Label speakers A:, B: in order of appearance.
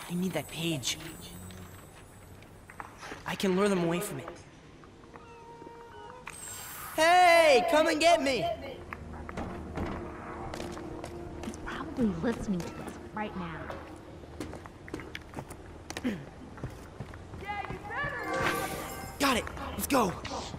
A: I need that page. I can lure them away from it. Hey, come and get me!
B: It's probably listening to us right now.
A: Got it! Let's go!